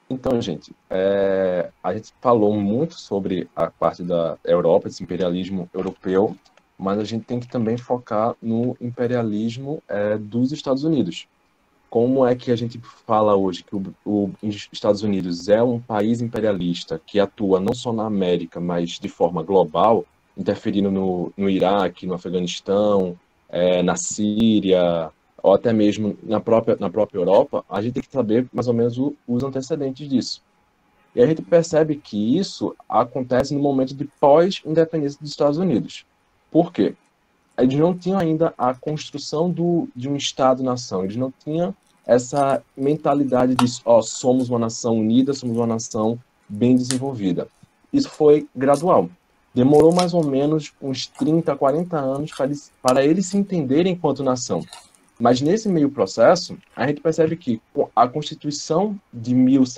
Então, gente, a gente falou muito sobre a parte da Europa, esse imperialismo europeu, mas a gente tem que também focar no imperialismo dos Estados Unidos. Como é que a gente fala hoje que os Estados Unidos é um país imperialista que atua não só na América, mas de forma global, interferindo no Iraque, no Afeganistão, na Síria, ou até mesmo na própria Europa? A gente tem que saber mais ou menos os antecedentes disso. E a gente percebe que isso acontece no momento de pós-independência dos Estados Unidos. Por quê? Eles não tinham ainda a construção de um Estado-nação, eles não tinham essa mentalidade de, ó, somos uma nação unida, somos uma nação bem desenvolvida. Isso foi gradual. Demorou mais ou menos uns 30, 40 anos para eles se entenderem enquanto nação. Mas nesse meio processo, a gente percebe que a Constituição de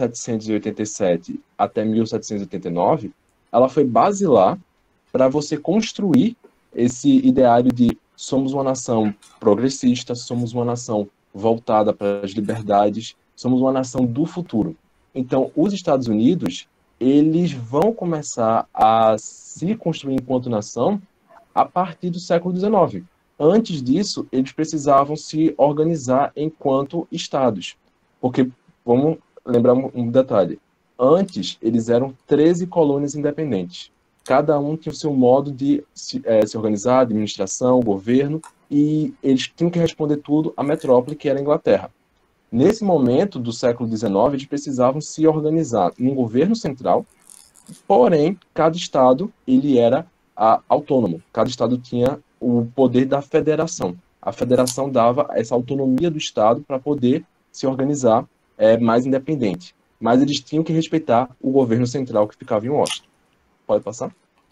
1787 até 1789, ela foi basilar para você construir esse ideário de somos uma nação progressista, somos uma nação voltada para as liberdades, somos uma nação do futuro. Então, os Estados Unidos, eles vão começar a se construir enquanto nação a partir do século XIX. Antes disso, eles precisavam se organizar enquanto estados. Porque, vamos lembrar um detalhe, antes eles eram 13 colônias independentes. Cada um tinha o seu modo de se organizar, administração, governo, e eles tinham que responder tudo à metrópole, que era a Inglaterra. Nesse momento do século XIX, eles precisavam se organizar num governo central, porém, cada estado ele era autônomo, cada estado tinha o poder da federação. A federação dava essa autonomia do estado para poder se organizar mais independente. Mas eles tinham que respeitar o governo central que ficava em Washington. Pode passar?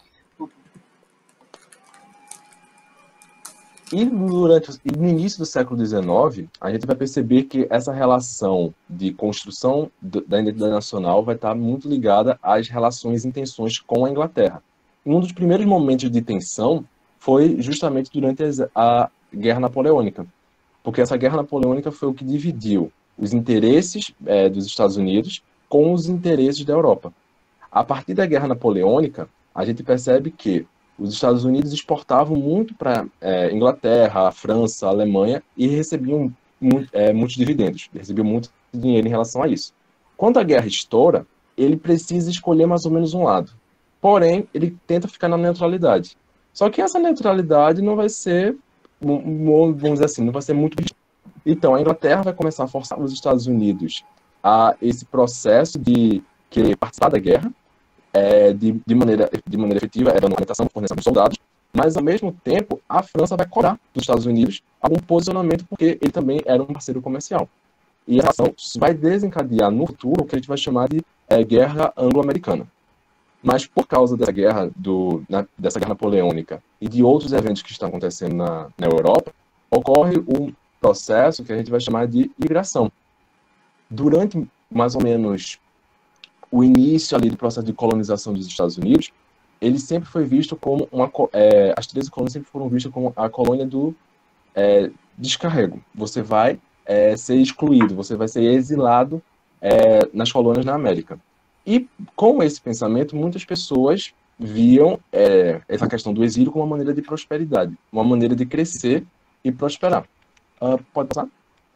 E no início do século XIX, a gente vai perceber que essa relação de construção da identidade nacional vai estar muito ligada às relações e tensões com a Inglaterra. E um dos primeiros momentos de tensão foi justamente durante a Guerra Napoleônica, porque essa Guerra Napoleônica foi o que dividiu os interesses dos Estados Unidos com os interesses da Europa. A partir da Guerra Napoleônica, a gente percebe que os Estados Unidos exportavam muito para Inglaterra, a França, a Alemanha e recebiam muitos dividendos, recebiam muito dinheiro em relação a isso. Quando a guerra estoura, ele precisa escolher mais ou menos um lado. Porém, ele tenta ficar na neutralidade. Só que essa neutralidade não vai ser, vamos dizer assim, não vai ser muito. Então, a Inglaterra vai começar a forçar os Estados Unidos a esse processo de querer participar da guerra, de maneira efetiva, dando alimentação, fornecendo soldados, mas ao mesmo tempo a França vai cobrar dos Estados Unidos algum posicionamento porque ele também era um parceiro comercial. E essa ação vai desencadear no futuro o que a gente vai chamar de guerra anglo-americana. Mas por causa dessa guerra, dessa guerra napoleônica e de outros eventos que estão acontecendo na Europa, ocorre um processo que a gente vai chamar de imigração. Durante mais ou menos o início ali do processo de colonização dos Estados Unidos, ele sempre foi visto como as 13 colônias sempre foram vistas como a colônia do descarrego. Você vai ser excluído, você vai ser exilado nas colônias na América. E com esse pensamento, muitas pessoas viam essa questão do exílio como uma maneira de prosperidade, uma maneira de crescer e prosperar. Pode passar?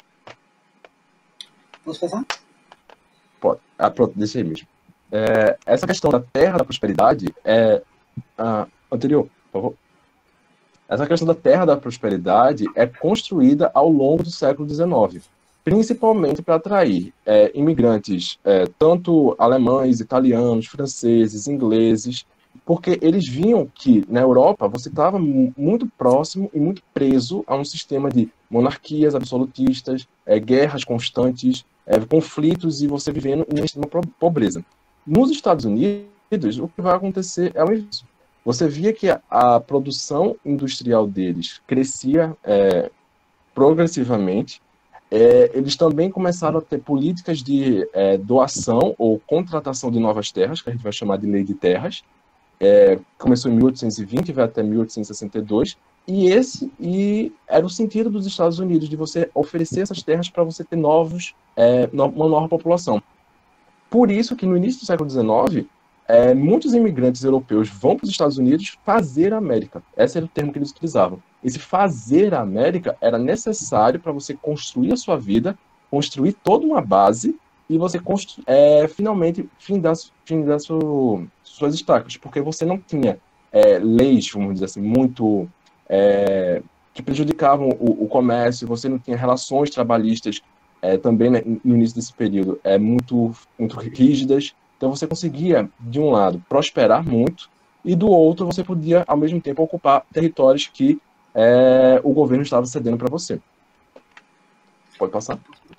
Posso passar? Pode. Pronto, deixa aí mesmo. Essa questão da terra da prosperidade anterior, por favor. Essa questão da terra da prosperidade é construída ao longo do século XIX, principalmente para atrair imigrantes, tanto alemães, italianos, franceses, ingleses, porque eles viam que na Europa você estava muito próximo e muito preso a um sistema de monarquias absolutistas, guerras constantes, conflitos e você vivendo em extrema pobreza. Nos Estados Unidos, o que vai acontecer é o inverso. Você via que a produção industrial deles crescia progressivamente. Eles também começaram a ter políticas de doação ou contratação de novas terras, que a gente vai chamar de Lei de Terras. Começou em 1820 e vai até 1862. E era o sentido dos Estados Unidos de você oferecer essas terras para você ter uma nova população. Por isso que no início do século XIX, muitos imigrantes europeus vão para os Estados Unidos fazer a América. Esse era o termo que eles utilizavam. Esse fazer a América era necessário para você construir a sua vida, construir toda uma base e você finalmente findar suas estacas, porque você não tinha leis, vamos dizer assim, muito que prejudicavam o comércio, você não tinha relações trabalhistas também, né, no início desse período muito rígidas. Então você conseguia, de um lado, prosperar muito e do outro você podia, ao mesmo tempo, ocupar territórios que o governo estava cedendo para você. Pode passar.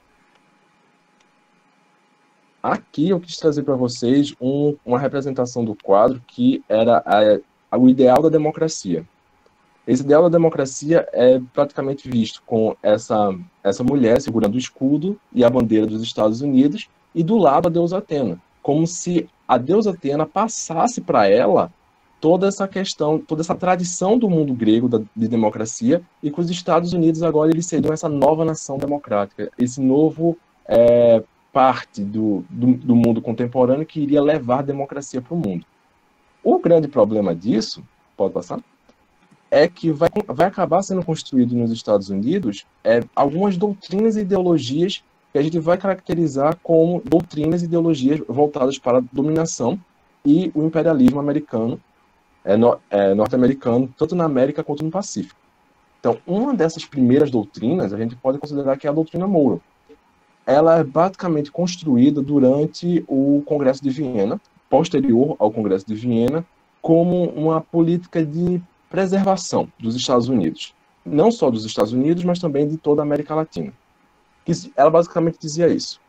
Aqui eu quis trazer para vocês uma representação do quadro que era o ideal da democracia. Esse ideal da democracia é praticamente visto com essa mulher segurando o escudo e a bandeira dos Estados Unidos e do lado a deusa Atena, como se a deusa Atena passasse para ela toda essa questão, toda essa tradição do mundo grego de democracia e que os Estados Unidos agora eles seriam essa nova nação democrática, esse novo parte do mundo contemporâneo que iria levar a democracia para o mundo. O grande problema disso, pode passar? É que vai acabar sendo construído nos Estados Unidos algumas doutrinas e ideologias que a gente vai caracterizar como doutrinas e ideologias voltadas para a dominação e o imperialismo americano, norte-americano, tanto na América quanto no Pacífico. Então, uma dessas primeiras doutrinas, a gente pode considerar que é a doutrina Monroe. Ela é basicamente construída durante o Congresso de Viena, posterior ao Congresso de Viena, como uma política de preservação dos Estados Unidos. Não só dos Estados Unidos, mas também de toda a América Latina. Ela basicamente dizia isso.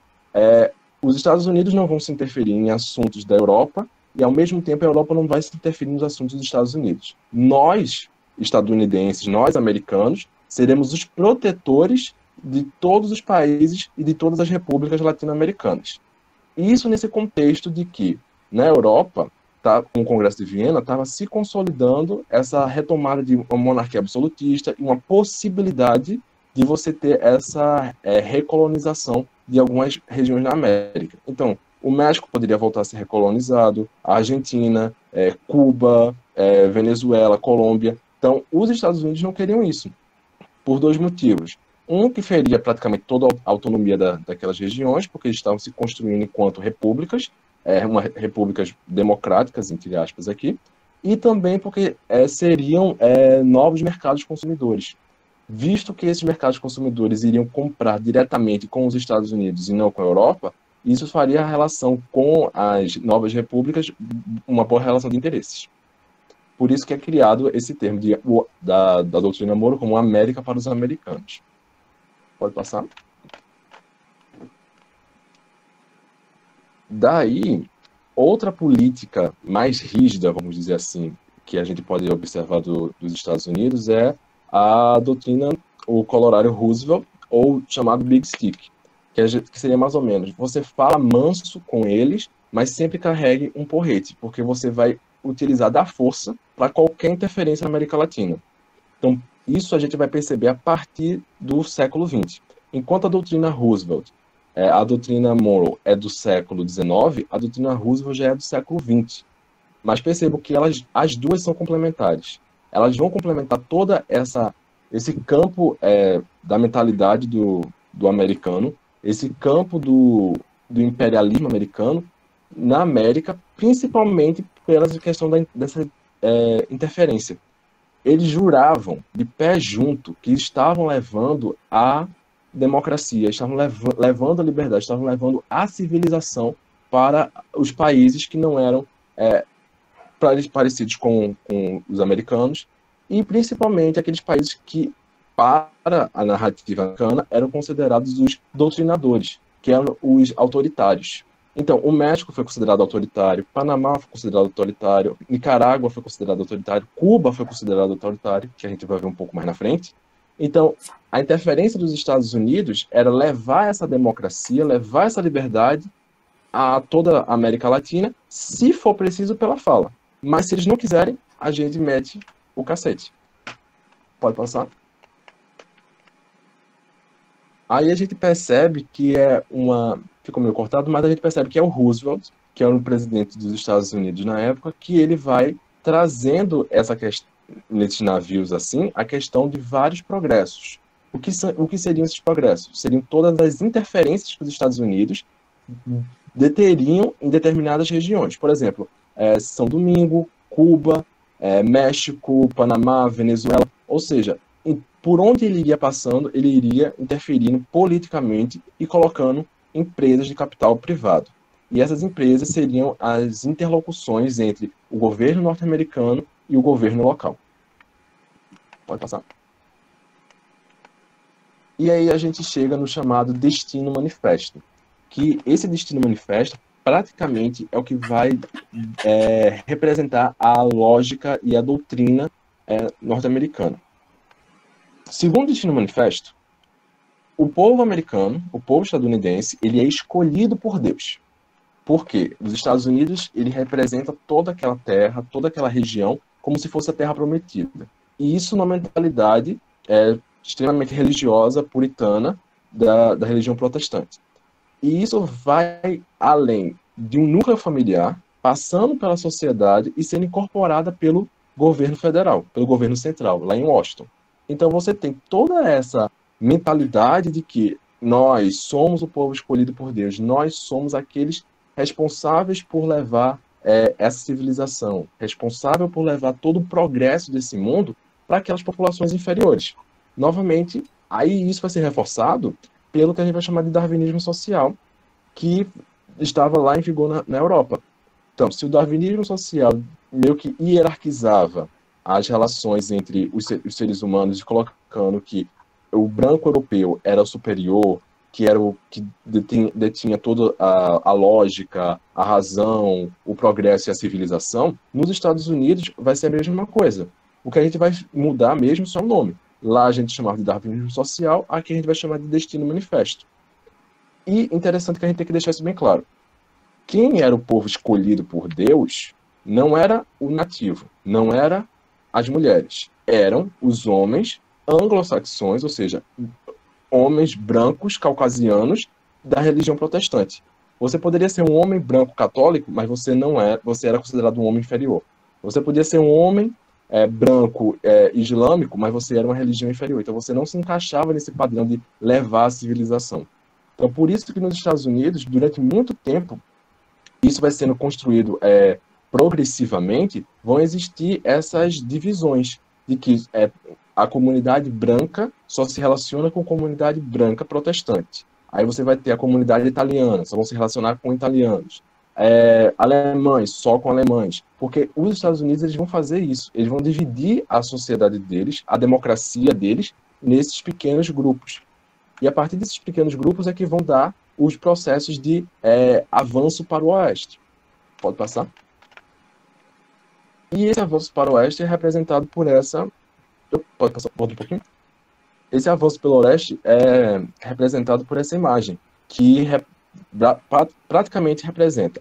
Os Estados Unidos não vão se interferir em assuntos da Europa e, ao mesmo tempo, a Europa não vai se interferir nos assuntos dos Estados Unidos. Nós, estadunidenses, nós, americanos, seremos os protetores de todos os países e de todas as repúblicas latino-americanas. Isso nesse contexto de que, na Europa, com o Congresso de Viena, estava se consolidando essa retomada de uma monarquia absolutista e uma possibilidade de você ter essa recolonização de algumas regiões na América. Então, o México poderia voltar a ser recolonizado, a Argentina, Cuba, Venezuela, Colômbia. Então, os Estados Unidos não queriam isso, por dois motivos. Um, que feria praticamente toda a autonomia daquelas regiões, porque eles estavam se construindo enquanto repúblicas, repúblicas democráticas, entre aspas, aqui, e também porque seriam novos mercados consumidores. Visto que esses mercados consumidores iriam comprar diretamente com os Estados Unidos e não com a Europa, isso faria a relação com as novas repúblicas uma boa relação de interesses. Por isso que é criado esse termo da doutrina Monroe como América para os americanos. Pode passar? Daí, outra política mais rígida, vamos dizer assim, que a gente pode observar dos Estados Unidos é a doutrina, o Colorado Roosevelt, ou chamado Big Stick, que seria mais ou menos, você fala manso com eles, mas sempre carregue um porrete, porque você vai utilizar da força para qualquer interferência na América Latina. Então, isso a gente vai perceber a partir do século XX. Enquanto a doutrina Roosevelt, a doutrina Monroe é do século XIX, a doutrina Roosevelt já é do século XX. Mas percebo que as duas são complementares. Elas vão complementar toda esse campo da mentalidade do americano, esse campo do imperialismo americano na América, principalmente pela questão dessa interferência. Eles juravam de pé junto que estavam levando a democracia, estavam levando a liberdade, estavam levando a civilização para os países que não eram parecidos com os americanos, e principalmente aqueles países que, para a narrativa americana, eram considerados os doutrinadores, que eram os autoritários. Então, o México foi considerado autoritário, Panamá foi considerado autoritário, Nicarágua foi considerado autoritário, Cuba foi considerado autoritário, que a gente vai ver um pouco mais na frente. Então, a interferência dos Estados Unidos era levar essa democracia, levar essa liberdade a toda a América Latina, se for preciso pela fala. Mas se eles não quiserem, a gente mete o cacete. Pode passar? Aí a gente percebe que ficou meio cortado, mas a gente percebe que é o Roosevelt, que era o presidente dos Estados Unidos na época, que ele vai trazendo essa questão, nesses navios assim, a questão de vários progressos. O que seriam esses progressos? Seriam todas as interferências que os Estados Unidos deteriam em determinadas regiões. Por exemplo, São Domingo, Cuba, México, Panamá, Venezuela. Ou seja, por onde ele iria passando, ele iria interferindo politicamente e colocando empresas de capital privado. E essas empresas seriam as interlocuções entre o governo norte-americano e o governo local. Pode passar. E aí a gente chega no chamado Destino Manifesto, que esse Destino Manifesto praticamente é o que vai representar a lógica e a doutrina norte-americana. Segundo o Destino Manifesto, o povo americano, o povo estadunidense, ele é escolhido por Deus. Por quê? Os Estados Unidos, ele representa toda aquela terra, toda aquela região, como se fosse a terra prometida. E isso numa mentalidade extremamente religiosa, puritana, da religião protestante. E isso vai além de um núcleo familiar, passando pela sociedade e sendo incorporada pelo governo federal, pelo governo central, lá em Washington. Então você tem toda essa mentalidade de que nós somos o povo escolhido por Deus, nós somos aqueles responsáveis por levar essa civilização, responsável por levar todo o progresso desse mundo para aquelas populações inferiores. Novamente, aí isso vai ser reforçado pelo que a gente vai chamar de darwinismo social, que estava lá em vigor na Europa. Então, se o darwinismo social meio que hierarquizava as relações entre os seres humanos, colocando que o branco europeu era o superior, que era o que detinha toda a lógica, a razão, o progresso e a civilização, nos Estados Unidos vai ser a mesma coisa. O que a gente vai mudar mesmo só o nome. Lá a gente chamava de darwinismo social, aqui a gente vai chamar de Destino Manifesto. E interessante que a gente tem que deixar isso bem claro. Quem era o povo escolhido por Deus não era o nativo, não era as mulheres. Eram os homens anglo-saxões, ou seja, homens brancos caucasianos da religião protestante. Você poderia ser um homem branco católico, mas você não era, você era considerado um homem inferior. Você podia ser um homem branco islâmico, mas você era uma religião inferior. Então você não se encaixava nesse padrão de levar a civilização. Então por isso que nos Estados Unidos, durante muito tempo, isso vai sendo construído progressivamente, vão existir essas divisões de que a comunidade branca só se relaciona com a comunidade branca protestante. Aí você vai ter a comunidade italiana, só vão se relacionar com italianos. Alemães, só com alemães. Porque os Estados Unidos eles vão fazer isso. Eles vão dividir a sociedade deles, a democracia deles, nesses pequenos grupos. E a partir desses pequenos grupos é que vão dar os processos de avanço para o oeste. Pode passar? E esse avanço para o oeste é representado por essa... Pode passar, volta um pouquinho? Esse avanço pelo oeste é representado por essa imagem, que praticamente representa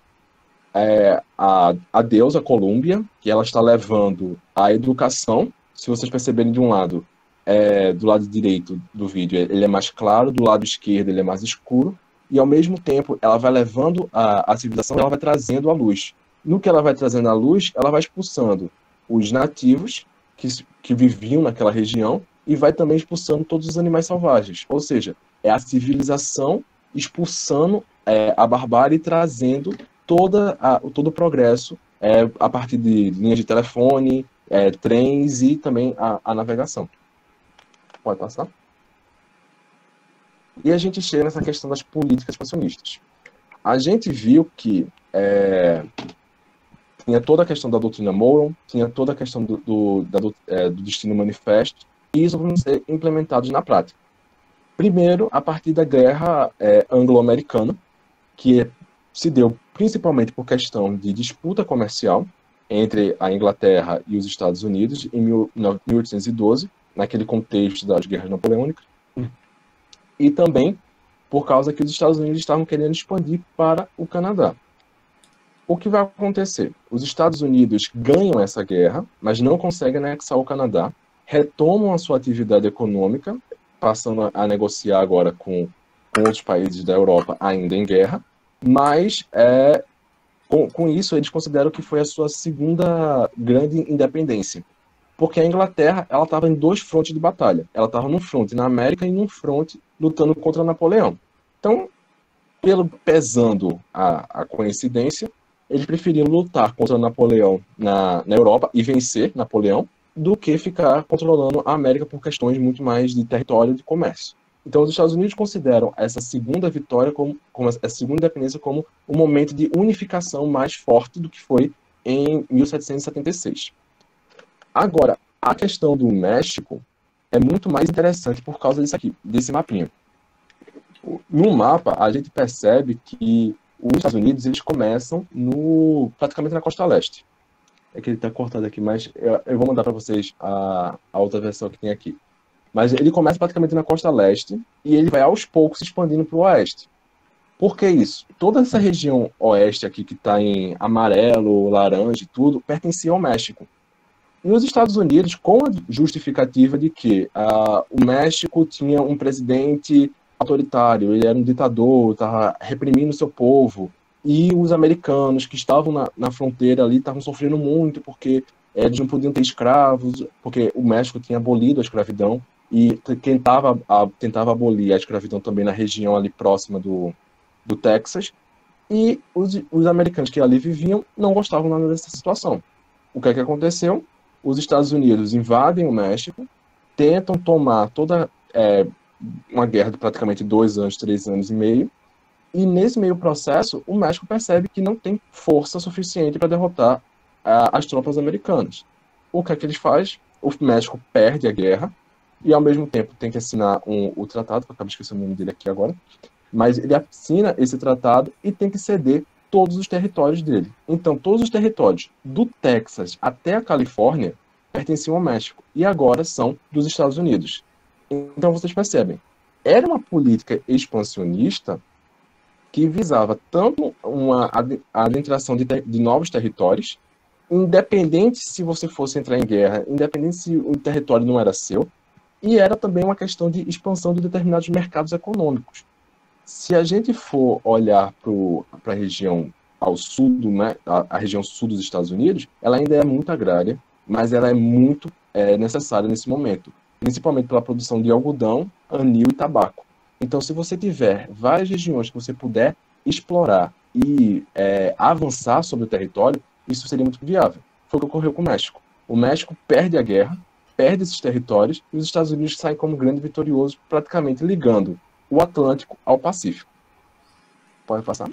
a deusa Colúmbia, que ela está levando a educação. Se vocês perceberem de um lado, do lado direito do vídeo, ele é mais claro, do lado esquerdo ele é mais escuro, e ao mesmo tempo ela vai levando a civilização, ela vai trazendo a luz. No que ela vai trazendo a luz, ela vai expulsando os nativos que viviam naquela região e vai também expulsando todos os animais selvagens. Ou seja, é a civilização expulsando a barbárie e trazendo todo o progresso a partir de linhas de telefone, trens e também a navegação. Pode passar? E a gente chega nessa questão das políticas expansionistas. A gente viu que tinha toda a questão da doutrina Monroe, tinha toda a questão do Destino Manifesto, e isso vai ser implementado na prática. Primeiro, a partir da Guerra Anglo-Americana, que se deu principalmente por questão de disputa comercial entre a Inglaterra e os Estados Unidos em 1812, naquele contexto das guerras napoleônicas, e também por causa que os Estados Unidos estavam querendo expandir para o Canadá. O que vai acontecer? Os Estados Unidos ganham essa guerra, mas não conseguem anexar o Canadá, retomam a sua atividade econômica, passando a negociar agora com com outros países da Europa ainda em guerra, mas com isso eles consideram que foi a sua segunda grande independência. Porque a Inglaterra ela estava em dois frontes de batalha. Ela estava num fronte na América e num fronte lutando contra Napoleão. Então, pesando a coincidência, eles preferiam lutar contra Napoleão na Europa e vencer Napoleão do que ficar controlando a América por questões muito mais de território e de comércio. Então, os Estados Unidos consideram essa segunda vitória, como essa segunda independência, como um momento de unificação mais forte do que foi em 1776. Agora, a questão do México é muito mais interessante por causa disso aqui, desse mapinha. No mapa, a gente percebe que os Estados Unidos eles começam praticamente na costa leste. É que ele está cortado aqui, mas eu vou mandar para vocês a outra versão que tem aqui. Mas ele começa praticamente na costa leste e ele vai aos poucos se expandindo para o oeste. Por que isso? Toda essa região oeste aqui que está em amarelo, laranja e tudo, pertencia ao México. E os Estados Unidos, com a justificativa de que o México tinha um presidente autoritário, ele era um ditador, estava reprimindo o seu povo, e os americanos que estavam na fronteira ali estavam sofrendo muito porque eles não podiam ter escravos, porque o México tinha abolido a escravidão, e tentava abolir a escravidão também na região ali próxima do Texas, e os americanos que ali viviam não gostavam nada dessa situação. O que é que aconteceu? Os Estados Unidos invadem o México, tentam tomar toda uma guerra de praticamente 2 anos, 3 anos e meio, e nesse meio processo, o México percebe que não tem força suficiente para derrotar as tropas americanas. O que é que eles fazem? O México perde a guerra, e ao mesmo tempo tem que assinar o tratado, que eu acabo esquecendo o nome dele aqui agora, mas ele assina esse tratado e tem que ceder todos os territórios dele. Então, todos os territórios do Texas até a Califórnia pertenciam ao México e agora são dos Estados Unidos. Então, vocês percebem, era uma política expansionista que visava tanto uma adentração de novos territórios, independente se você fosse entrar em guerra, independente se o território não era seu, e era também uma questão de expansão de determinados mercados econômicos. Se a gente for olhar para a região ao sul, né, a região sul dos Estados Unidos, ela ainda é muito agrária, mas ela é muito necessária nesse momento, principalmente pela produção de algodão, anil e tabaco. Então, se você tiver várias regiões que você puder explorar e avançar sobre o território, isso seria muito viável. Foi o que ocorreu com o México. O México perde a guerra, perde esses territórios, e os Estados Unidos saem como grande vitorioso, praticamente ligando o Atlântico ao Pacífico. Pode passar?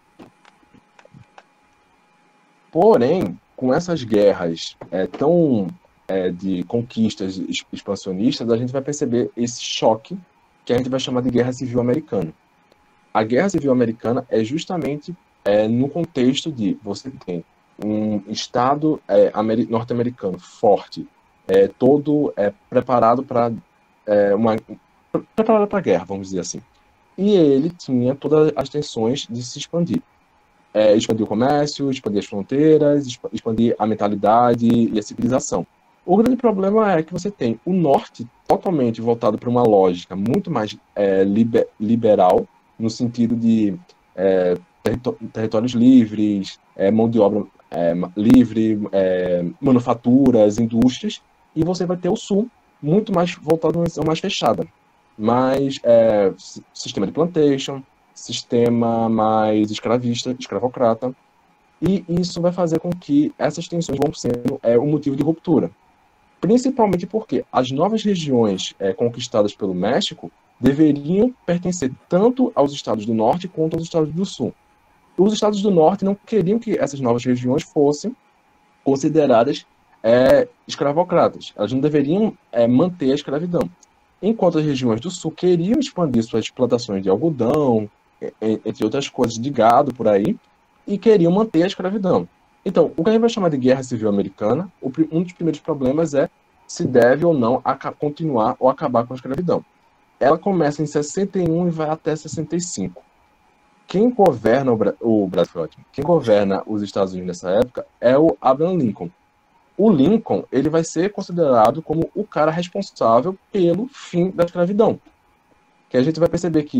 Porém, com essas guerras de conquistas expansionistas, a gente vai perceber esse choque que a gente vai chamar de Guerra Civil Americana. A Guerra Civil Americana é justamente no contexto de você tem um Estado norte-americano forte, todo preparado para preparado para a guerra, vamos dizer assim. E ele tinha todas as tensões de se expandir. Expandir o comércio, expandir as fronteiras, expandir a mentalidade e a civilização. O grande problema é que você tem o norte totalmente voltado para uma lógica muito mais liberal, no sentido de territórios livres, mão de obra livre, manufaturas, indústrias, e você vai ter o sul muito mais voltado a uma visão mais fechada, mais sistema de plantation, sistema mais escravista, escravocrata, e isso vai fazer com que essas tensões vão sendo um motivo de ruptura. Principalmente porque as novas regiões conquistadas pelo México deveriam pertencer tanto aos estados do norte quanto aos estados do sul. Os estados do norte não queriam que essas novas regiões fossem consideradas escravocratas. Elas não deveriam manter a escravidão. Enquanto as regiões do sul queriam expandir suas plantações de algodão, entre outras coisas, de gado por aí, e queriam manter a escravidão. Então, o que a gente vai chamar de Guerra Civil Americana, um dos primeiros problemas é se deve ou não continuar ou acabar com a escravidão. Ela começa em 61 e vai até 65. Quem governa o Brasil, quem governa os Estados Unidos nessa época é o Abraham Lincoln. O Lincoln, ele vai ser considerado como o cara responsável pelo fim da escravidão. Que a gente vai perceber que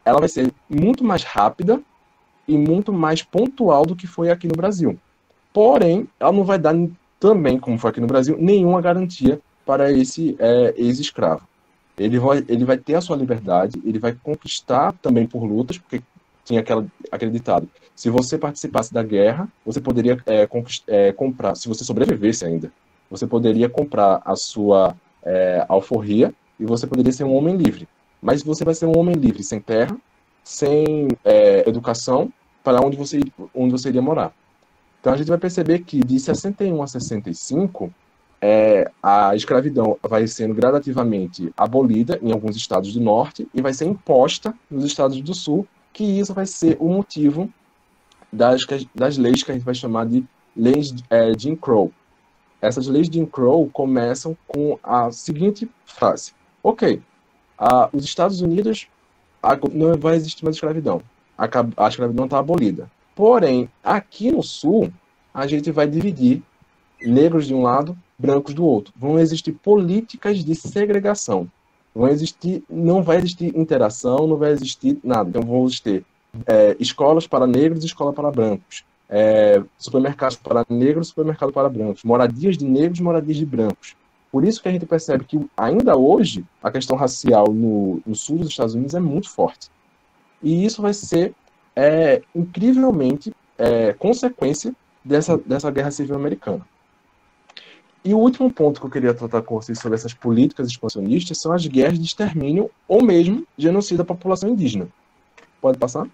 ela vai ser muito mais rápida e muito mais pontual do que foi aqui no Brasil. Porém, ela não vai dar também, como foi aqui no Brasil, nenhuma garantia para esse ex-escravo. Ele vai ter a sua liberdade, ele vai conquistar também por lutas, porque tinha aquele ditado: se você participasse da guerra, você poderia comprar, se você sobrevivesse ainda, você poderia comprar a sua alforria e você poderia ser um homem livre. Mas você vai ser um homem livre sem terra, sem educação, para onde você iria morar. Então a gente vai perceber que de 61 a 65, a escravidão vai sendo gradativamente abolida em alguns estados do norte e vai ser imposta nos estados do sul, que isso vai ser o motivo das leis que a gente vai chamar de leis Jim Crow. Essas leis de Jim Crow começam com a seguinte frase: ok, os Estados Unidos não vai existir mais escravidão. A escravidão está abolida. Porém, aqui no sul, a gente vai dividir negros de um lado, brancos do outro. Vão existir políticas de segregação. Não vai existir interação, não vai existir nada. Então, vamos ter escolas para negros e escola para brancos. Supermercados para negros, supermercado para brancos. Moradias de negros, moradias de brancos. Por isso que a gente percebe que, ainda hoje, a questão racial no sul dos Estados Unidos é muito forte. E isso vai ser incrivelmente consequência dessa guerra civil americana. E o último ponto que eu queria tratar com vocês sobre essas políticas expansionistas são as guerras de extermínio ou mesmo genocídio da população indígena. Pode passar?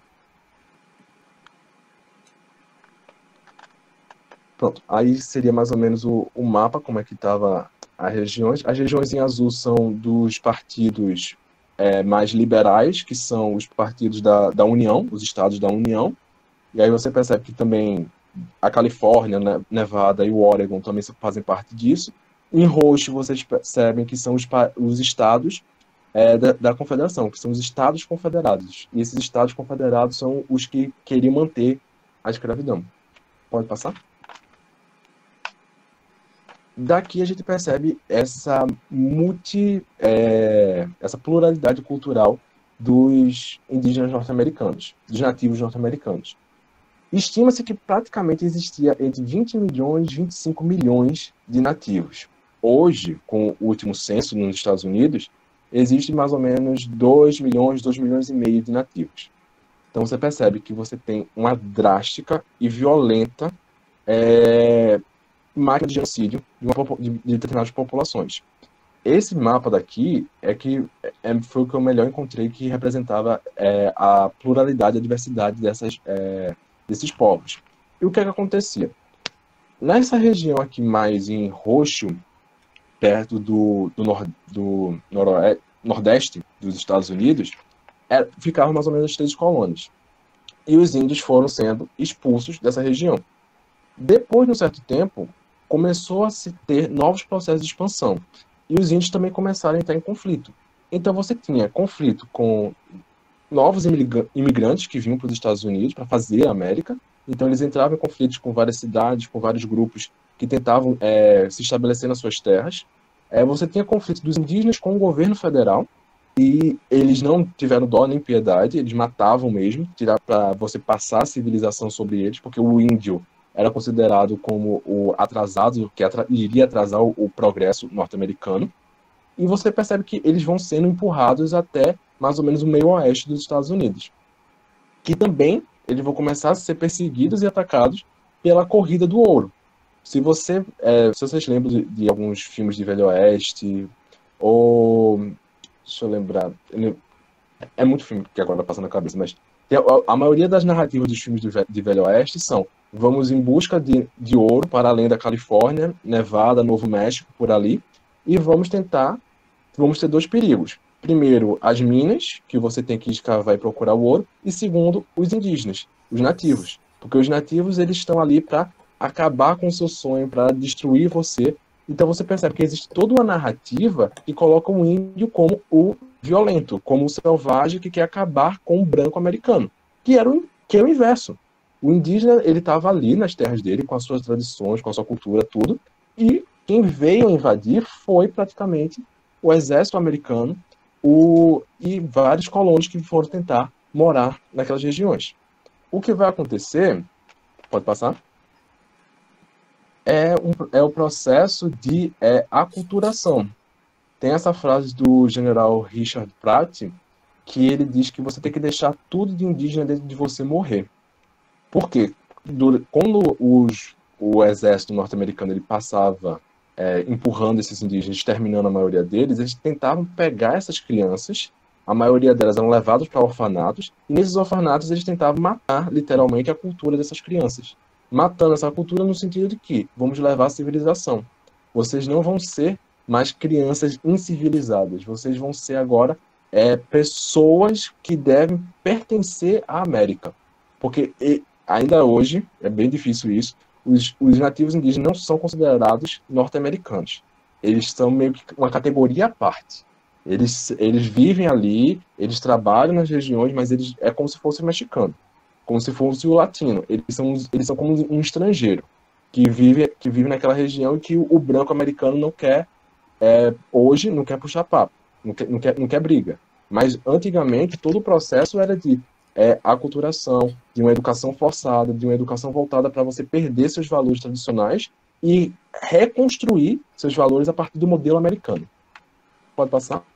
Pronto, aí seria mais ou menos o mapa, como é que estava as regiões. As regiões em azul são dos partidos mais liberais, que são os partidos da União, os estados da União. E aí você percebe que também a Califórnia, Nevada e o Oregon também fazem parte disso. Em roxo, vocês percebem que são os estados da Confederação, que são os estados confederados. E esses estados confederados são os que queriam manter a escravidão. Pode passar? Daqui a gente percebe essa pluralidade cultural dos indígenas norte-americanos, dos nativos norte-americanos. Estima-se que praticamente existia entre 20 milhões e 25 milhões de nativos. Hoje, com o último censo nos Estados Unidos, existe mais ou menos 2 milhões, 2 milhões e meio de nativos. Então você percebe que você tem uma drástica e violenta máquina de genocídio de determinadas populações. Esse mapa daqui foi o que eu melhor encontrei, que representava a pluralidade e a diversidade desses povos. E o que acontecia? Nessa região aqui mais em roxo, perto do nordeste dos Estados Unidos, ficavam mais ou menos as 3 colônias. E os índios foram sendo expulsos dessa região. Depois de um certo tempo, começou a se ter novos processos de expansão. E os índios também começaram a entrar em conflito. Então você tinha conflito com novos imigrantes que vinham para os Estados Unidos para fazer a América. Então eles entravam em conflitos com várias cidades, com vários grupos que tentavam se estabelecer nas suas terras. Você tinha conflito dos indígenas com o governo federal, e eles não tiveram dó nem piedade, eles matavam mesmo, para você passar a civilização sobre eles, porque o índio era considerado como o atrasado, que iria atrasar o progresso norte-americano. E você percebe que eles vão sendo empurrados até mais ou menos o meio oeste dos Estados Unidos. Que também eles vão começar a ser perseguidos e atacados pela corrida do ouro. Se vocês lembram de alguns filmes de Velho Oeste, ou... Deixa eu lembrar... É muito filme que agora passa na cabeça, mas a maioria das narrativas dos filmes de Velho Oeste são: vamos em busca de ouro para além da Califórnia, Nevada, Novo México, por ali, e vamos ter 2 perigos. Primeiro, as minas, que você tem que escavar e procurar o ouro, e segundo, os indígenas, os nativos. Porque os nativos, eles estão ali para acabar com o seu sonho, para destruir você. Então você percebe que existe toda uma narrativa que coloca o índio como o violento, como o selvagem que quer acabar com o branco americano, que é o inverso. O indígena, ele estava ali nas terras dele, com as suas tradições, com a sua cultura, tudo, e quem veio invadir foi praticamente o exército americano e vários colonos que foram tentar morar naquelas regiões. O que vai acontecer, pode passar, é o processo de aculturação. Tem essa frase do general Richard Pratt, que ele diz que você tem que deixar tudo de indígena dentro de você morrer. Por quê? Quando o exército norte-americano ele passava empurrando esses indígenas, exterminando a maioria deles, eles tentavam pegar essas crianças, a maioria delas eram levadas para orfanatos, e nesses orfanatos eles tentavam matar, literalmente, a cultura dessas crianças. Matando essa cultura no sentido de que vamos levar a civilização. Vocês não vão ser mais crianças incivilizadas, vocês vão ser agora pessoas que devem pertencer à América. Porque ainda hoje, é bem difícil isso, os nativos indígenas não são considerados norte-americanos. Eles são meio que uma categoria à parte. Eles vivem ali, eles trabalham nas regiões, mas é como se fosse o mexicano, como se fosse o latino. Eles são como um estrangeiro que vive naquela região e que o branco americano não quer, hoje, não quer puxar papo, não quer briga. Mas antigamente todo o processo era de aculturação, de uma educação forçada, de uma educação voltada para você perder seus valores tradicionais e reconstruir seus valores a partir do modelo americano. Pode passar?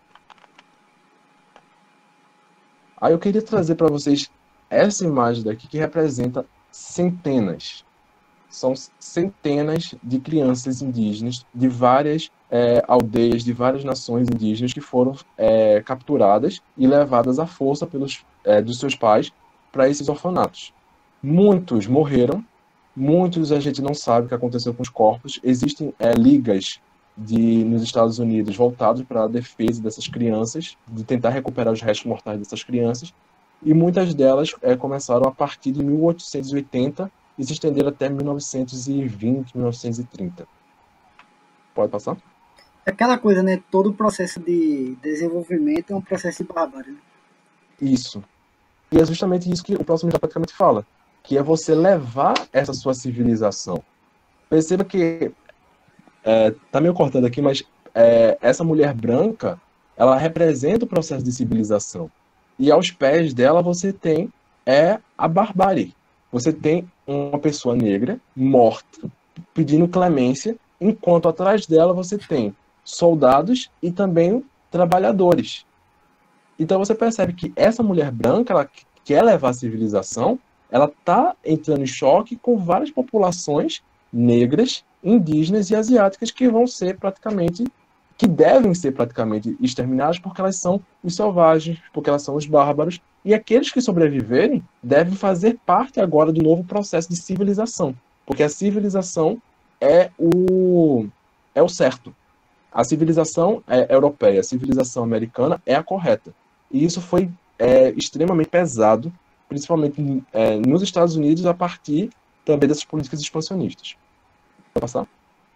Aí eu queria trazer para vocês essa imagem daqui que representa centenas. São centenas de crianças indígenas de várias aldeias, de várias nações indígenas que foram capturadas e levadas à força dos seus pais para esses orfanatos. Muitos morreram, muitos a gente não sabe o que aconteceu com os corpos. Existem ligas nos Estados Unidos voltados para a defesa dessas crianças, de tentar recuperar os restos mortais dessas crianças, e muitas delas começaram a partir de 1880 e se estenderam até 1920, 1930. Pode passar? Aquela coisa, né? Todo o processo de desenvolvimento é um processo de bárbaro. Né? Isso. E é justamente isso que o próximo já praticamente fala, que é você levar essa sua civilização. Perceba que, tá meio cortando aqui, mas essa mulher branca, ela representa o processo de civilização. E aos pés dela você tem a barbárie. Você tem uma pessoa negra morta, pedindo clemência, enquanto atrás dela você tem soldados e também trabalhadores. Então você percebe que essa mulher branca, ela quer levar a civilização, ela está entrando em choque com várias populações negras, indígenas e asiáticas que devem ser praticamente exterminadas porque elas são os selvagens, porque elas são os bárbaros, e aqueles que sobreviverem devem fazer parte agora do novo processo de civilização, porque a civilização é o certo. A civilização europeia, a civilização americana é a correta. E isso foi extremamente pesado, principalmente nos Estados Unidos, a partir também dessas políticas expansionistas. Vou passar?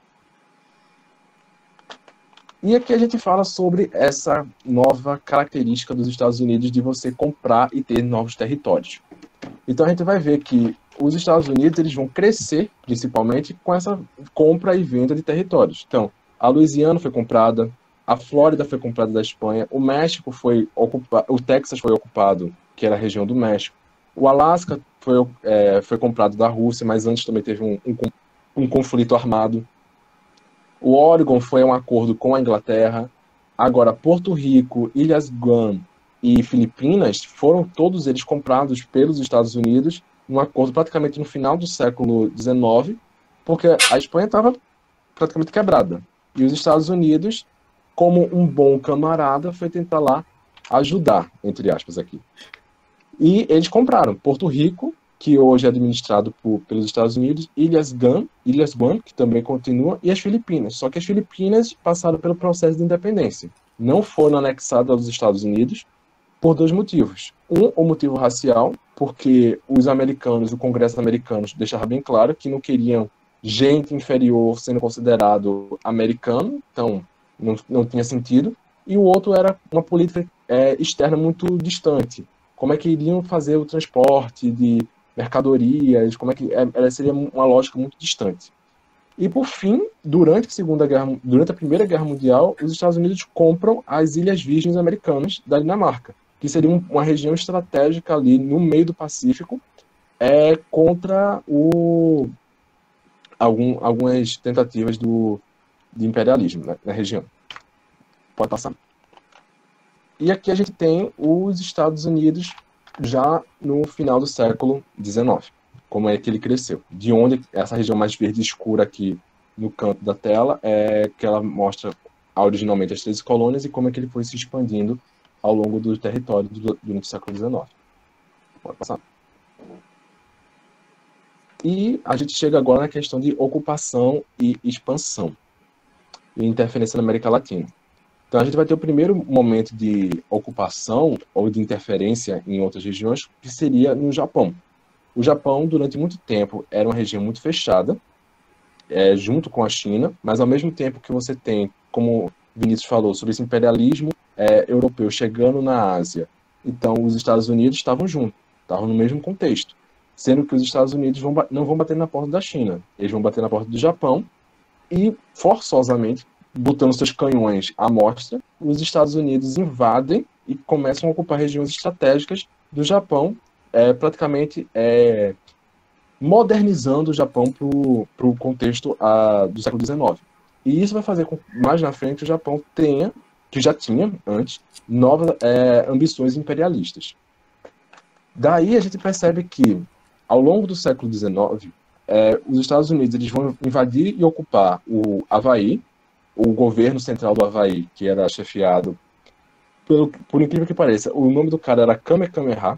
E aqui a gente fala sobre essa nova característica dos Estados Unidos de você comprar e ter novos territórios. Então a gente vai ver que os Estados Unidos eles vão crescer, principalmente, com essa compra e venda de territórios. Então, a Louisiana foi comprada, a Flórida foi comprada da Espanha, o México foi ocupado, o Texas foi ocupado, que era a região do México, o Alasca foi comprado da Rússia, mas antes também teve um conflito armado. O Oregon foi um acordo com a Inglaterra. Agora, Porto Rico, Ilhas Guam e Filipinas foram todos eles comprados pelos Estados Unidos num acordo praticamente no final do século XIX, porque a Espanha estava praticamente quebrada. E os Estados Unidos, como um bom camarada, foi tentar lá ajudar, entre aspas, aqui. E eles compraram Porto Rico, que hoje é administrado pelos Estados Unidos, Ilhas Guam, que também continua, e as Filipinas. Só que as Filipinas passaram pelo processo de independência. Não foram anexadas aos Estados Unidos por dois motivos. O motivo racial, porque os americanos, o Congresso americano, deixava bem claro que não queriam gente inferior sendo considerado americano, então não tinha sentido. E o outro era uma política externa muito distante. Como é que iriam fazer o transporte de mercadorias, como é que seria uma lógica muito distante. E por fim, durante a Primeira Guerra Mundial, os Estados Unidos compram as Ilhas Virgens Americanas da Dinamarca. que seria uma região estratégica ali no meio do Pacífico, contra algumas tentativas de imperialismo, né, na região. Pode passar. E aqui a gente tem os Estados Unidos já no final do século XIX, como é que ele cresceu. De onde essa região mais verde escura aqui no canto da tela que ela mostra originalmente as 13 colônias e como é que ele foi se expandindo ao longo do território durante o século XIX. Pode passar. E a gente chega agora na questão de ocupação e expansão e interferência na América Latina. Então a gente vai ter o primeiro momento de ocupação ou de interferência em outras regiões, que seria no Japão. O Japão, durante muito tempo, era uma região muito fechada, junto com a China, mas ao mesmo tempo que você tem, como Vinícius falou, sobre esse imperialismo europeu chegando na Ásia, então os Estados Unidos estavam juntos, estavam no mesmo contexto, sendo que os Estados Unidos não vão bater na porta da China, eles vão bater na porta do Japão e, forçosamente, botando seus canhões à mostra, os Estados Unidos invadem e começam a ocupar regiões estratégicas do Japão, praticamente modernizando o Japão para o contexto do século XIX. E isso vai fazer com que, mais na frente, o Japão tenha, que já tinha antes, novas ambições imperialistas. Daí a gente percebe que, ao longo do século XIX, os Estados Unidos eles vão invadir e ocupar o Havaí, o governo central do Havaí, que era chefiado, por incrível que pareça, o nome do cara era Kamehameha.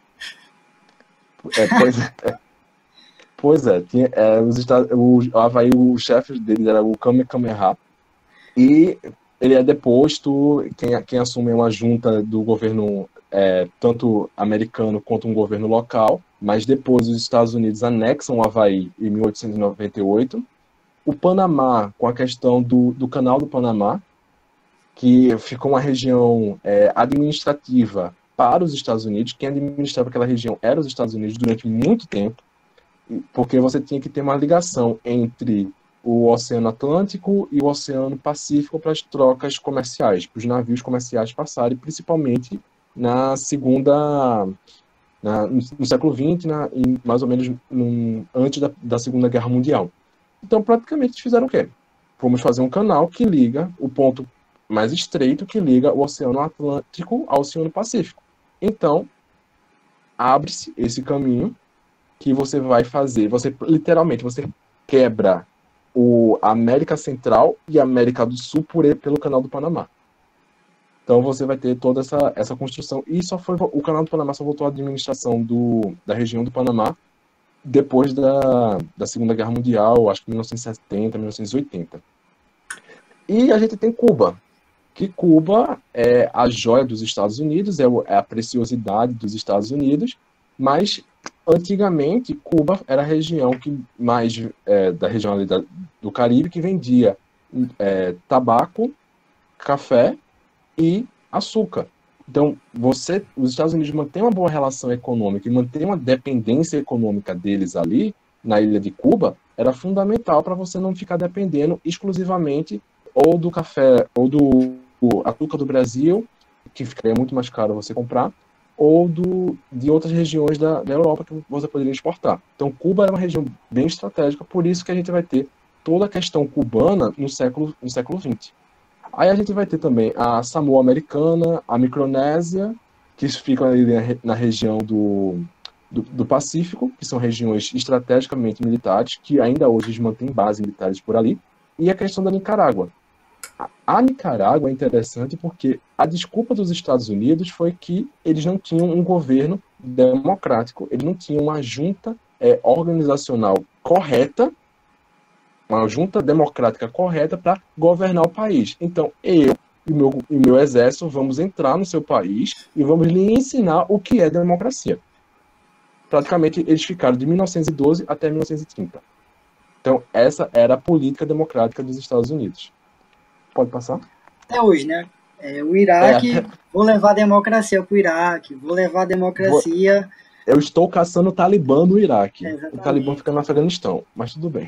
Pois é, tinha, o Havaí, o chefe dele era o Kamehameha, e ele é deposto, quem assume é uma junta do governo tanto americano quanto um governo local, mas depois os Estados Unidos anexam o Havaí em 1898, o Panamá, com a questão do Canal do Panamá, que ficou uma região administrativa para os Estados Unidos. Quem administrava aquela região era os Estados Unidos durante muito tempo, porque você tinha que ter uma ligação entre o Oceano Atlântico e o Oceano Pacífico para as trocas comerciais, para os navios comerciais passarem, principalmente no século XX, mais ou menos antes da Segunda Guerra Mundial. Então, praticamente, eles fizeram o quê? Vamos fazer um canal que liga o ponto mais estreito, que liga o Oceano Atlântico ao Oceano Pacífico. Então, abre-se esse caminho que você vai fazer. Literalmente, você quebra a América Central e a América do Sul pelo Canal do Panamá. Então, você vai ter toda essa construção. E o Canal do Panamá só voltou à administração da região do Panamá depois da Segunda Guerra Mundial, acho que 1970, 1980. E a gente tem Cuba, que Cuba é a joia dos Estados Unidos, é a preciosidade dos Estados Unidos, mas antigamente Cuba era a região da região ali do Caribe que vendia tabaco, café e açúcar. Então, os Estados Unidos mantêm uma boa relação econômica e mantêm uma dependência econômica deles ali, na ilha de Cuba, era fundamental para você não ficar dependendo exclusivamente ou do café, ou do açúcar do Brasil, que ficaria muito mais caro você comprar, ou de outras regiões da Europa que você poderia exportar. Então, Cuba era uma região bem estratégica, por isso que a gente vai ter toda a questão cubana no século XX. Aí a gente vai ter também a Samoa Americana, a Micronésia, que ficam ali na região do Pacífico, que são regiões estrategicamente militares, que ainda hoje mantêm bases militares por ali, e a questão da Nicarágua. A Nicarágua é interessante porque a desculpa dos Estados Unidos foi que eles não tinham um governo democrático, eles não tinham uma junta organizacional correta, uma junta democrática correta para governar o país. Então, eu e o meu exército vamos entrar no seu país e vamos lhe ensinar o que é democracia. Praticamente, eles ficaram de 1912 até 1930. Então, essa era a política democrática dos Estados Unidos. Pode passar? Até hoje, né? O Iraque, vou levar a democracia para o Iraque, vou levar a democracia... Eu estou caçando o Talibã no Iraque. O Talibã fica no Afeganistão, mas tudo bem.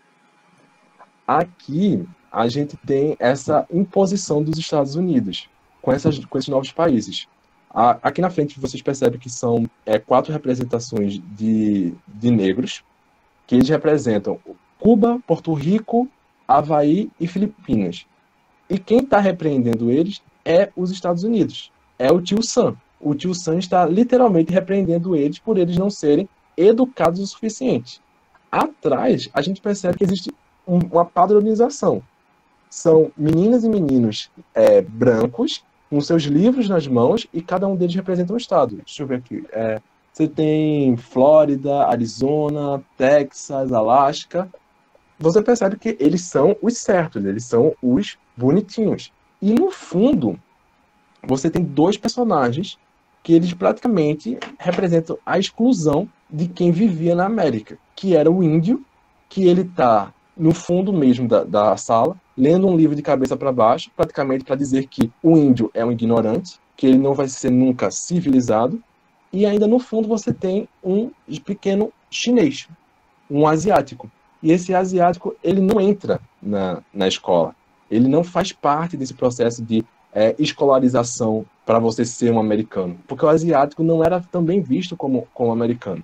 Aqui, a gente tem essa imposição dos Estados Unidos. com esses novos países. Aqui na frente vocês percebem que são 4 representações de negros, que eles representam Cuba, Porto Rico, Havaí e Filipinas. E quem está repreendendo eles é os Estados Unidos, é o tio Sam. O tio Sam está literalmente repreendendo eles por eles não serem educados o suficiente. Atrás, a gente percebe que existe uma padronização. São meninas e meninos brancos, com seus livros nas mãos, e cada um deles representa um estado. Deixa eu ver aqui. Você tem Flórida, Arizona, Texas, Alasca. Você percebe que eles são os certos, eles são os bonitinhos. E no fundo, você tem 2 personagens que eles praticamente representam a exclusão de quem vivia na América, que era o índio, que ele está no fundo mesmo da sala, lendo um livro de cabeça para baixo, praticamente para dizer que o índio é um ignorante, que ele não vai ser nunca civilizado, e ainda no fundo você tem um pequeno chinês, um asiático. E esse asiático, ele não entra na escola. Ele não faz parte desse processo de escolarização para você ser um americano, porque o asiático não era também visto como americano.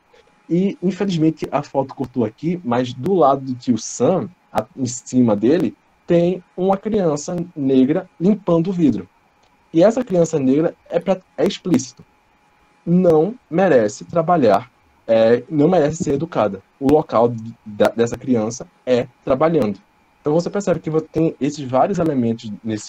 E, infelizmente, a foto cortou aqui, mas do lado do tio Sam, em cima dele, tem uma criança negra limpando o vidro. E essa criança negra é explícito. Não merece trabalhar, não merece ser educada. O local dessa criança é trabalhando. Então você percebe que tem esses vários elementos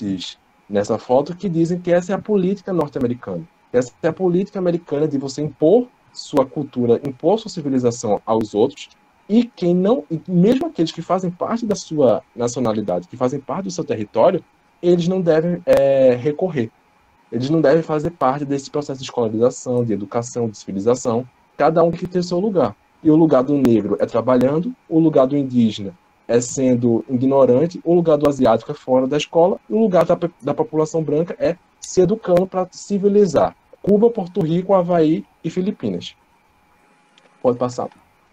nessa foto que dizem que essa é a política norte-americana. Essa é a política americana de você impor sua cultura, impor sua civilização aos outros, e mesmo aqueles que fazem parte da sua nacionalidade, que fazem parte do seu território, eles não devem recorrer. Eles não devem fazer parte desse processo de escolarização, de educação, de civilização. Cada um tem que ter seu lugar. E o lugar do negro é trabalhando, o lugar do indígena é sendo ignorante, o lugar do asiático é fora da escola, e o lugar da população branca é se educando para civilizar. Cuba, Porto Rico, Havaí e Filipinas. Pode passar.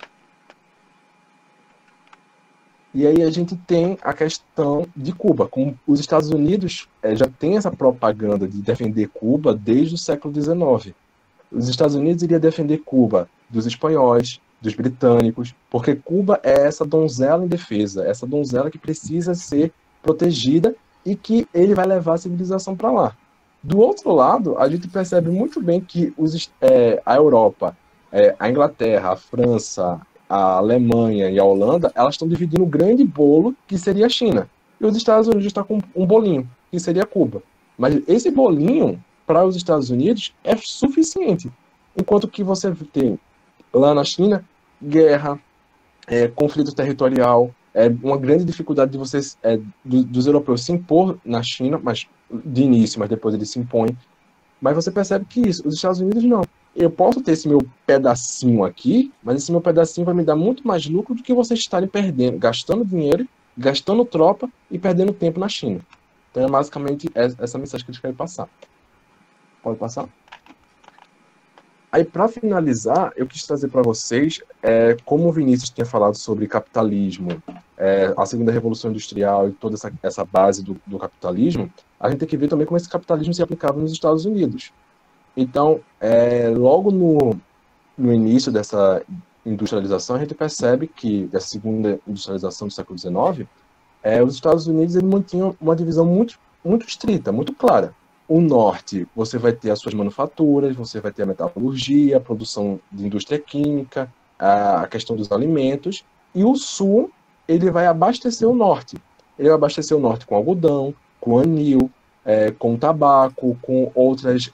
E aí a gente tem a questão de Cuba. Como os Estados Unidos já tem essa propaganda de defender Cuba desde o século XIX. Os Estados Unidos iriam defender Cuba dos espanhóis, dos britânicos, porque Cuba é essa donzela indefesa, essa donzela que precisa ser protegida e que ele vai levar a civilização para lá. Do outro lado, a gente percebe muito bem que a Europa, a Inglaterra, a França, a Alemanha e a Holanda, elas estão dividindo um grande bolo, que seria a China. E os Estados Unidos estão com um bolinho, que seria Cuba. Mas esse bolinho, para os Estados Unidos, é suficiente. Enquanto que você tem lá na China, guerra, conflito territorial, uma grande dificuldade de vocês, dos europeus se impor na China, mas de início, mas depois eles se impõem. Mas você percebe que os Estados Unidos não. Eu posso ter esse meu pedacinho aqui, mas esse meu pedacinho vai me dar muito mais lucro do que vocês estarem perdendo, gastando dinheiro, gastando tropa e perdendo tempo na China. Então é basicamente essa mensagem que eles querem passar. Pode passar? Aí, para finalizar, eu quis trazer para vocês, como o Vinícius tinha falado sobre capitalismo, a segunda revolução industrial e toda essa base do capitalismo, a gente tem que ver também como esse capitalismo se aplicava nos Estados Unidos. Então, logo no início dessa industrialização, a gente percebe que, dessa segunda industrialização do século XIX, os Estados Unidos eles mantinham uma divisão muito, muito estrita, muito clara. O norte, você vai ter as suas manufaturas, você vai ter a metalurgia, a produção de indústria química, a questão dos alimentos, e o sul, ele vai abastecer o norte. Ele vai abastecer o norte com algodão, com anil, com tabaco, com outros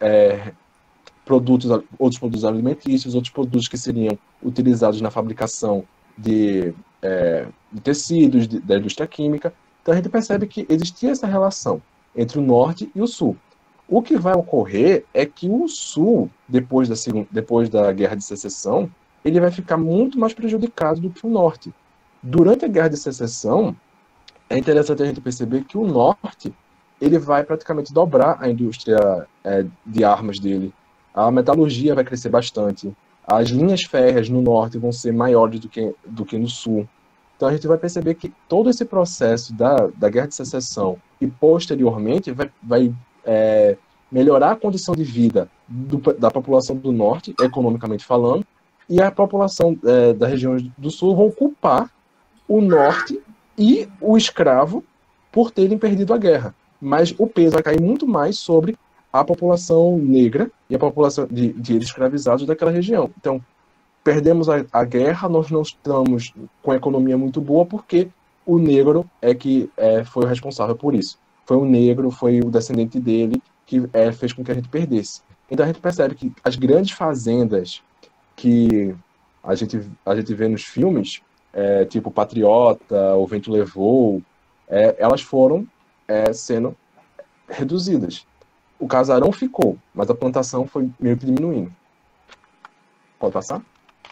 produtos alimentícios, outros produtos que seriam utilizados na fabricação de tecidos, da indústria química. Então a gente percebe que existia essa relação entre o norte e o sul. O que vai ocorrer é que o sul, depois da Guerra de Secessão, ele vai ficar muito mais prejudicado do que o norte. Durante a Guerra de Secessão, é interessante a gente perceber que o norte ele vai praticamente dobrar a indústria de armas dele. A metalurgia vai crescer bastante. As linhas férreas no norte vão ser maiores do que no sul. Então a gente vai perceber que todo esse processo da Guerra de Secessão e posteriormente vai melhorar a condição de vida da população do norte, economicamente falando, e a população da região do sul vão culpar o norte e o escravo por terem perdido a guerra. Mas o peso vai cair muito mais sobre a população negra e a população de escravizados daquela região. Então, perdemos a guerra, nós não estamos com a economia muito boa porque o negro que foi o responsável por isso. Foi o negro, foi o descendente dele que fez com que a gente perdesse. Então a gente percebe que as grandes fazendas que a gente vê nos filmes, tipo Patriota, O Vento Levou, elas foram sendo reduzidas. O casarão ficou, mas a plantação foi meio que diminuindo. Pode passar?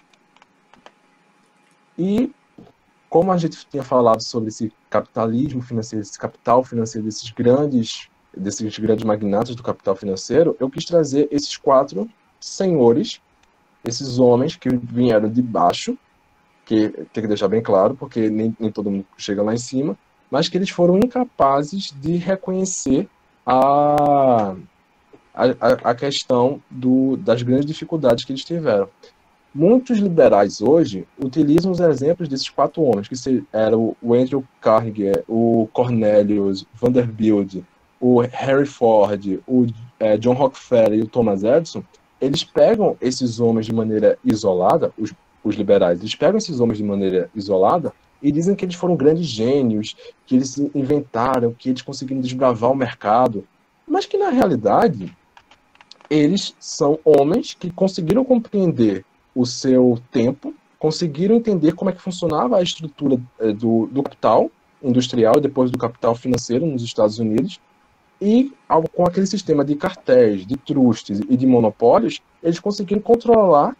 E como a gente tinha falado sobre esse capitalismo financeiro, esse capital financeiro desses grandes magnatas do capital financeiro, eu quis trazer esses 4 senhores, esses homens que vieram de baixo, que tem que deixar bem claro, porque nem todo mundo chega lá em cima, mas que eles foram incapazes de reconhecer a questão das grandes dificuldades que eles tiveram. Muitos liberais hoje utilizam os exemplos desses 4 homens, que eram o Andrew Carnegie, o Cornelius Vanderbilt, o Henry Ford, o John Rockefeller e o Thomas Edison. Eles pegam esses homens de maneira isolada, os liberais, eles pegam esses homens de maneira isolada e dizem que eles foram grandes gênios, que eles inventaram, que eles conseguiram desbravar o mercado, mas que na realidade eles são homens que conseguiram compreender o seu tempo, conseguiram entender como é que funcionava a estrutura do capital industrial e depois do capital financeiro nos Estados Unidos, e com aquele sistema de cartéis, de trustes e de monopólios, eles conseguiram controlar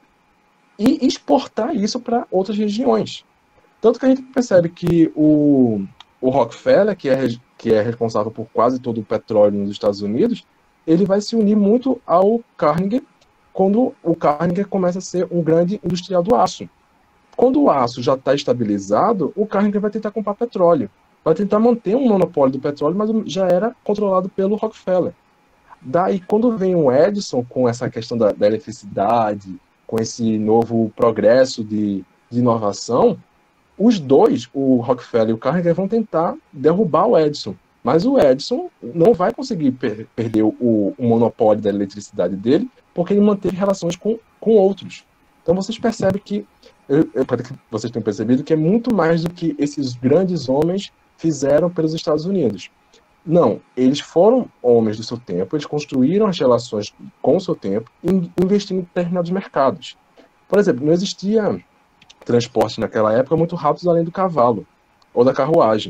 e exportar isso para outras regiões. Tanto que a gente percebe que o Rockefeller, que é responsável por quase todo o petróleo nos Estados Unidos, ele vai se unir muito ao Carnegie, quando o Carnegie começa a ser um grande industrial do aço. Quando o aço já está estabilizado, o Carnegie vai tentar comprar petróleo. Vai tentar manter um monopólio do petróleo, mas já era controlado pelo Rockefeller. Daí, quando vem o Edison com essa questão da eletricidade, com esse novo progresso de inovação, os dois, o Rockefeller e o Carnegie, vão tentar derrubar o Edison. Mas o Edison não vai conseguir perder o monopólio da eletricidade dele, porque ele manteve relações com outros. Então vocês percebem que, para que vocês tenham percebido, que é muito mais do que esses grandes homens fizeram pelos Estados Unidos. Não, eles foram homens do seu tempo, eles construíram as relações com o seu tempo e investiram em determinados mercados. Por exemplo, não existia transporte naquela época muito rápido além do cavalo ou da carruagem.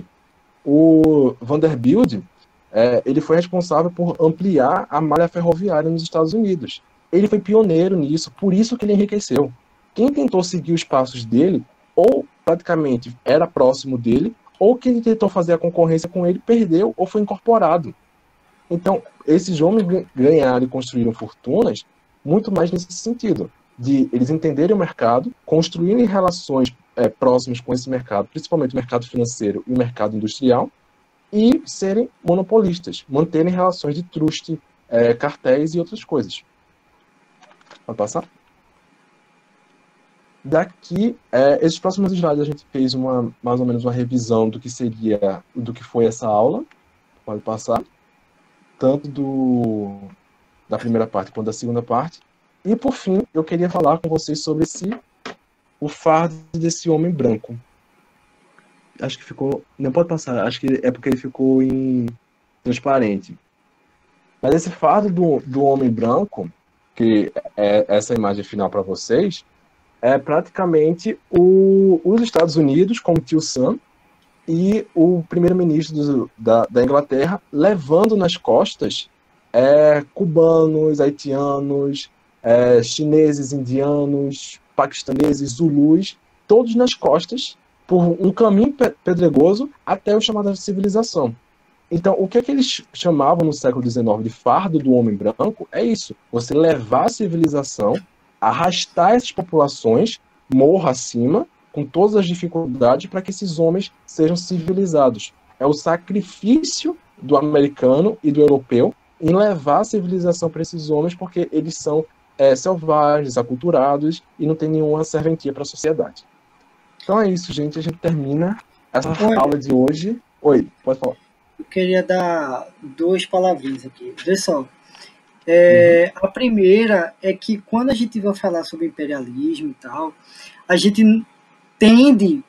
O Vanderbilt, ele foi responsável por ampliar a malha ferroviária nos Estados Unidos. Ele foi pioneiro nisso, por isso que ele enriqueceu. Quem tentou seguir os passos dele, ou praticamente era próximo dele, ou quem tentou fazer a concorrência com ele, perdeu ou foi incorporado. Então, esses homens ganharam e construíram fortunas muito mais nesse sentido, de eles entenderem o mercado, construírem relações próximas com esse mercado, principalmente o mercado financeiro e o mercado industrial, e serem monopolistas, manterem relações de truste, cartéis e outras coisas. Pode passar? Daqui, esses próximos slides a gente fez mais ou menos uma revisão do que foi essa aula. Pode passar. Tanto da primeira parte quanto da segunda parte. E, por fim, eu queria falar com vocês sobre o fardo desse homem branco. Acho que ficou... Não pode passar. Acho que é porque ele ficou em transparente. Mas esse fardo do homem branco, que é essa imagem final para vocês, é praticamente os Estados Unidos, como Tio Sam, e o primeiro-ministro da Inglaterra levando nas costas cubanos, haitianos, chineses, indianos, paquistaneses, zulus, todos nas costas, por um caminho pedregoso até o chamado civilização. Então, o que eles chamavam no século XIX de fardo do homem branco é isso, você levar a civilização, arrastar essas populações morro acima, com todas as dificuldades, para que esses homens sejam civilizados. É o sacrifício do americano e do europeu em levar a civilização para esses homens, porque eles são selvagens, aculturados e não tem nenhuma serventia para a sociedade. Então é isso, gente. A gente termina essa aula de hoje. Oi, pode falar. Eu queria dar duas palavrinhas aqui. Vê só. A primeira é que quando a gente vai falar sobre imperialismo e tal, a gente tende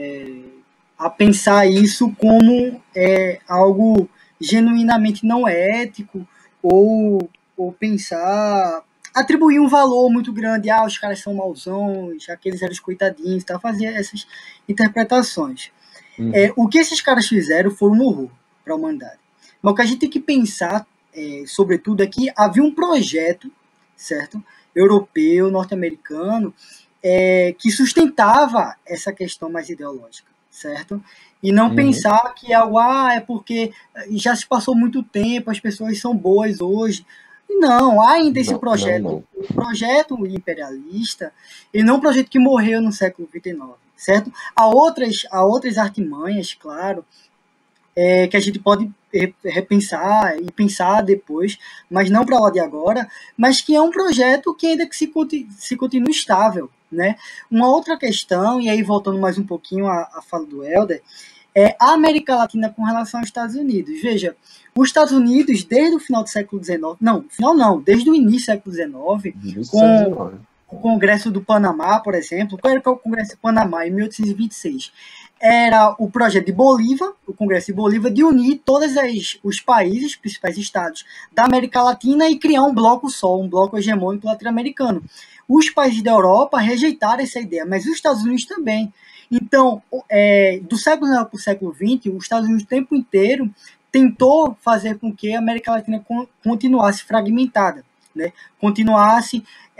a pensar isso como algo genuinamente não ético, ou pensar, atribuir um valor muito grande, os caras são mauzões, aqueles eram os coitadinhos, tá? Fazer essas interpretações. O que esses caras fizeram foi um horror para a humanidade. Mas o que a gente tem que pensar, sobretudo, é que havia um projeto, certo? Europeu, norte-americano, que sustentava essa questão mais ideológica, certo? E não pensar que algo, é porque já se passou muito tempo, as pessoas são boas hoje. Não, há ainda esse projeto. O projeto imperialista, ele não é um projeto que morreu no século XIX, certo? Há outras artimanhas, claro, que a gente pode repensar e pensar depois, mas não para lá de agora, mas que é um projeto que ainda que se continua estável, né? Uma outra questão, e aí voltando mais um pouquinho à fala do Helder, é a América Latina com relação aos Estados Unidos. Veja, os Estados Unidos, desde o final do século XIX, desde o início do século XIX, com o Congresso do Panamá, por exemplo. Qual era o Congresso do Panamá, em 1826? Era o projeto de Bolívar, o Congresso de Bolívar, de unir todos os países, principais estados da América Latina e criar um bloco só, um bloco hegemônico latino-americano. Os países da Europa rejeitaram essa ideia, mas os Estados Unidos também. Então, do século XIX para o século XX, os Estados Unidos o tempo inteiro tentou fazer com que a América Latina continuasse fragmentada, né? Continuasse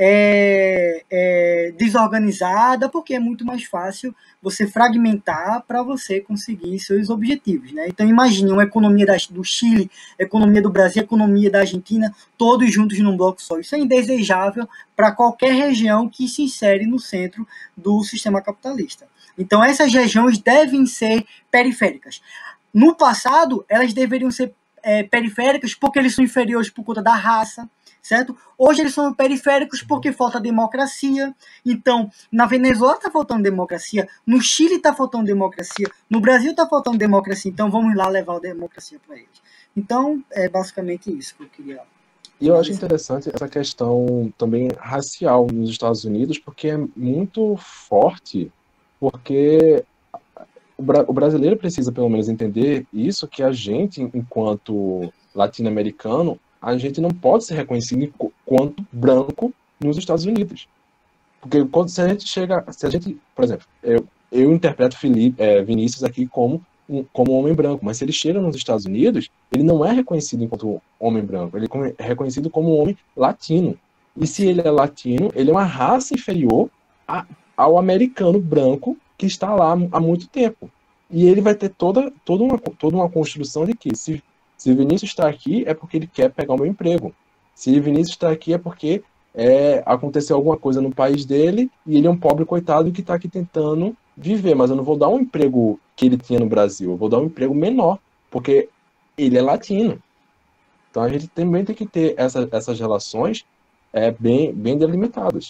desorganizada, porque é muito mais fácil você fragmentar para você conseguir seus objetivos, né? Então imagine uma economia do Chile, economia do Brasil, economia da Argentina, todos juntos num bloco só. Isso é indesejável para qualquer região que se insere no centro do sistema capitalista. Então essas regiões devem ser periféricas. No passado, elas deveriam ser periféricas porque eles são inferiores por conta da raça, certo? Hoje eles são periféricos porque falta democracia. Então, na Venezuela está faltando democracia, no Chile está faltando democracia, no Brasil está faltando democracia, então vamos lá levar a democracia para eles. Então, é basicamente isso que eu queria. E eu acho interessante essa questão também racial nos Estados Unidos, porque é muito forte, porque o brasileiro precisa pelo menos entender isso, que a gente, enquanto latino-americano, a gente não pode ser reconhecido enquanto branco nos Estados Unidos. Porque se a gente, por exemplo, eu interpreto Vinícius aqui como homem branco, mas se ele chega nos Estados Unidos, ele não é reconhecido enquanto homem branco, ele é reconhecido como um homem latino. E se ele é latino, ele é uma raça inferior ao americano branco que está lá há muito tempo. E ele vai ter toda uma construção de que se Vinícius está aqui é porque ele quer pegar o meu emprego. Se Vinícius está aqui é porque aconteceu alguma coisa no país dele e ele é um pobre coitado que está aqui tentando viver, mas eu não vou dar um emprego que ele tinha no Brasil, eu vou dar um emprego menor, porque ele é latino. Então a gente também tem que ter essas relações bem delimitadas.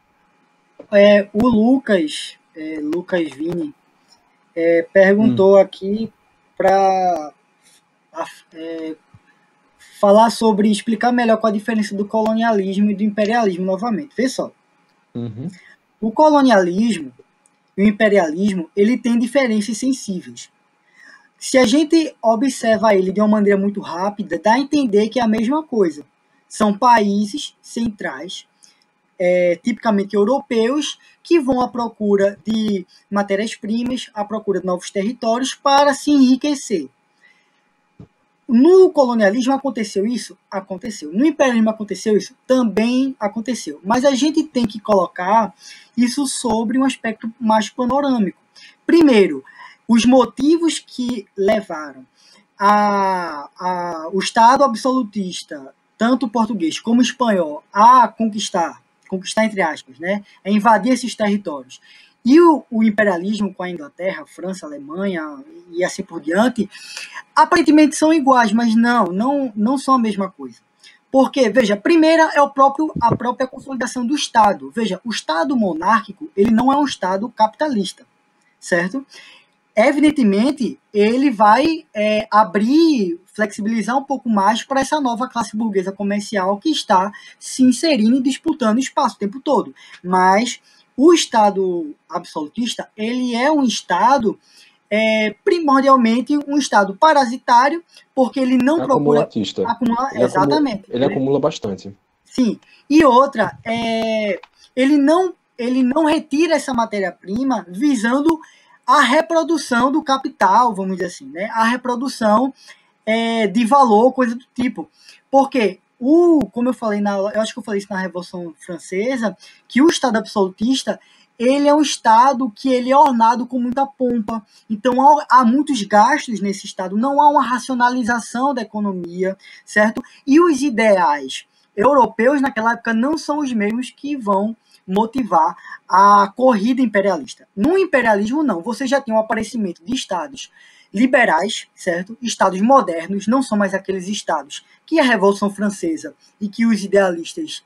O Lucas Vini, perguntou aqui para falar sobre, explicar melhor qual a diferença do colonialismo e do imperialismo novamente. Vê só. O colonialismo e o imperialismo, ele tem diferenças sensíveis. Se a gente observa ele de uma maneira muito rápida, dá a entender que é a mesma coisa. São países centrais, tipicamente europeus, que vão à procura de matérias-primas, à procura de novos territórios para se enriquecer. No colonialismo aconteceu isso? Aconteceu. No imperialismo aconteceu isso? Também aconteceu. Mas a gente tem que colocar isso sobre um aspecto mais panorâmico. Primeiro, os motivos que levaram o Estado absolutista, tanto português como espanhol, a conquistar conquistar entre aspas, né? É invadir esses territórios. E o imperialismo com a Inglaterra, França, Alemanha e assim por diante, aparentemente são iguais, mas não são a mesma coisa. Porque, veja, primeira é a própria consolidação do Estado. Veja, o Estado monárquico, ele não é um Estado capitalista, certo? Evidentemente, ele vai abrir, flexibilizar um pouco mais para essa nova classe burguesa comercial que está se inserindo e disputando espaço o tempo todo. Mas o Estado absolutista, ele é um Estado primordialmente um Estado parasitário, porque ele não procura acumulatista. acumular. Exatamente. Ele acumula bastante. Sim. E outra, ele não retira essa matéria-prima visando a reprodução do capital, vamos dizer assim, né? A reprodução de valor, coisa do tipo. Porque como eu falei, eu acho que eu falei isso na Revolução Francesa, que o Estado absolutista ele é um Estado que ele é ornado com muita pompa. Então, há muitos gastos nesse Estado, não há uma racionalização da economia, certo? E os ideais europeus, naquela época, não são os mesmos que vão motivar a corrida imperialista. No imperialismo, não. Você já tem um aparecimento de Estados liberais, certo? Estados modernos, não são mais aqueles estados que a Revolução Francesa e que os idealistas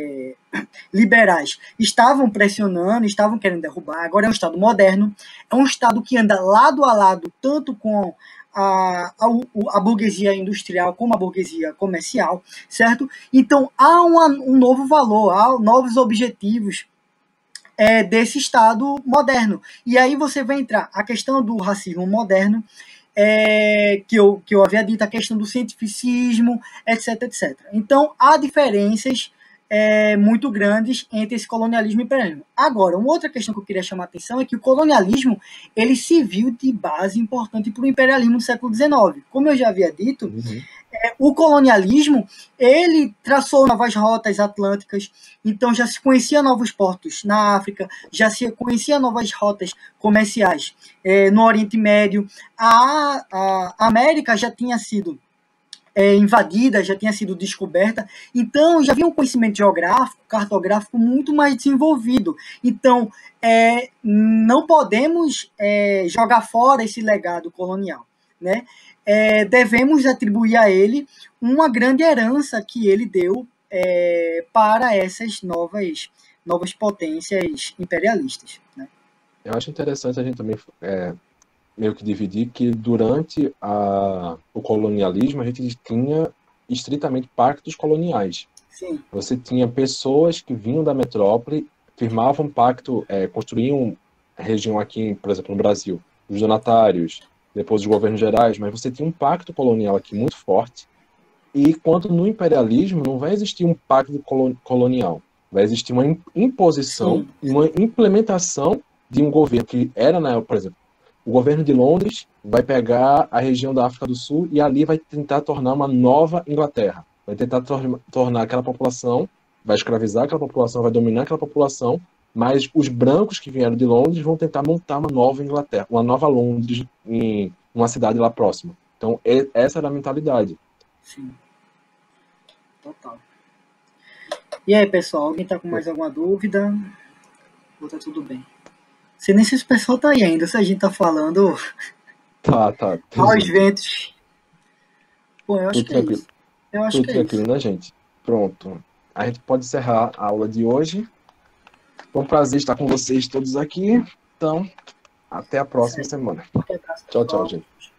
liberais estavam pressionando, estavam querendo derrubar. Agora é um Estado moderno, é um Estado que anda lado a lado tanto com a burguesia industrial como a burguesia comercial, certo? Então há um novo valor, há novos objetivos desse Estado moderno. E aí você vai entrar a questão do racismo moderno, que eu havia dito, a questão do cientificismo, etc, etc. Então, há diferenças muito grandes entre esse colonialismo e imperialismo. Agora, uma outra questão que eu queria chamar a atenção é que o colonialismo ele se viu de base importante para o imperialismo no século XIX. Como eu já havia dito, o colonialismo ele traçou novas rotas atlânticas, então já se conhecia novos portos na África, já se conhecia novas rotas comerciais no Oriente Médio. A América já tinha sido invadida, já tinha sido descoberta, então já havia um conhecimento geográfico, cartográfico muito mais desenvolvido. Então, não podemos jogar fora esse legado colonial, né? Devemos atribuir a ele uma grande herança que ele deu para essas novas potências imperialistas, né? Eu acho interessante a gente também meio que dividir que durante o colonialismo a gente tinha estritamente pactos coloniais. Sim. Você tinha pessoas que vinham da metrópole, firmavam pacto, construíam região aqui, por exemplo, no Brasil, os donatários, depois os governos gerais, mas você tinha um pacto colonial aqui muito forte. E quanto no imperialismo, não vai existir um pacto colonial. Vai existir uma imposição, uma implementação de um governo que era, por exemplo, o governo de Londres vai pegar a região da África do Sul e ali vai tentar tornar uma nova Inglaterra. Vai tentar tornar aquela população, vai escravizar aquela população, vai dominar aquela população, mas os brancos que vieram de Londres vão tentar montar uma nova Inglaterra, uma nova Londres em uma cidade lá próxima. Então, essa era a mentalidade. Sim. Total. E aí, pessoal, alguém tá com mais alguma dúvida? Ou tá tudo bem? Sei nem se o pessoal tá aí ainda, se a gente tá falando Tá. aos ventos. Bom, eu acho Tudo que tranquilo. é isso. Eu acho Tudo que é tranquilo, isso. né, gente? Pronto. A gente pode encerrar a aula de hoje. Foi um prazer estar com vocês todos aqui. Então, até a próxima semana. Um abraço, Tchau, pessoal. gente.